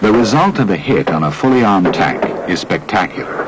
The result of a hit on a fully armed tank is spectacular.